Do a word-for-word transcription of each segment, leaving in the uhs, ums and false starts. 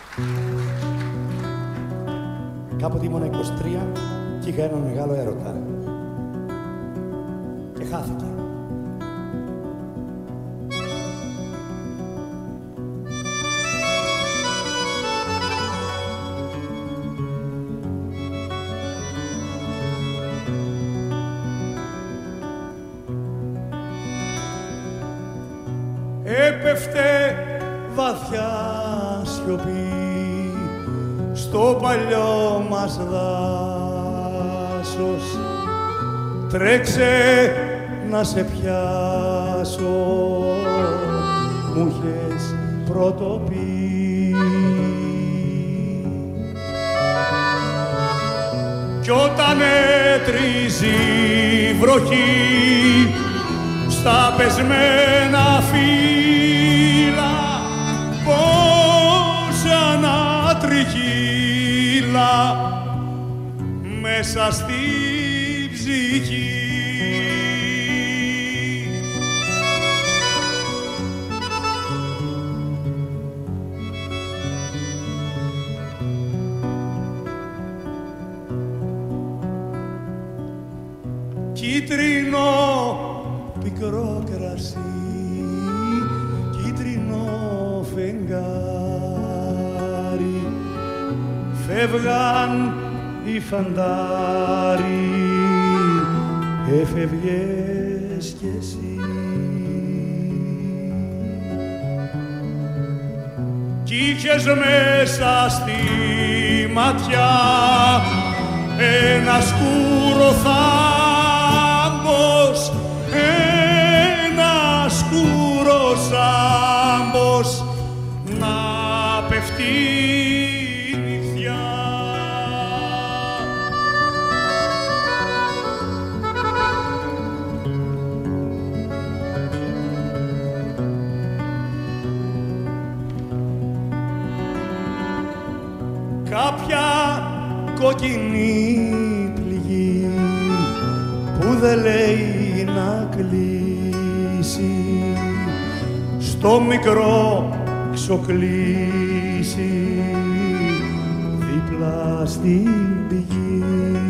Κάποτε ήμουν είκοσι τρία και είχα έναν μεγάλο έρωτα. Και χάθηκε. Έπεφτε βαθιά σιωπή στο παλιό μας δάσος. Τρέξε να σε πιάσω, μου είχες πρωτοπεί. Κι όταν έτριζει η βροχή στα πεσμένα φύλλα, πόσα να τριχύλα μέσα στη ψυχή. Κίτρινο πικρό κρασί, κίτρινο φεγγάρι, φεύγαν οι φαντάροι, έφευγες κι εσύ. Κι είχες μέσα στη ματιά ένα σκούρο θάμπος, ένα σκούρο σάμπος να πέφτει νυχτιά. Κάποια κόκκινη πληγή που δεν λέει να κλείσει, στο μικρό ξοκλήσει δίπλα στην πηγή.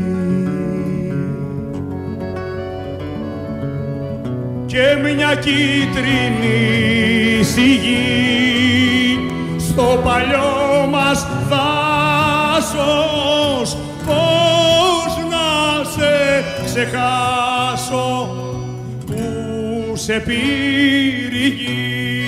Και μια κίτρινη σιγή στο παλιό μας δάσος, πώς να σε ξεχάσω που σε πήρε η γη.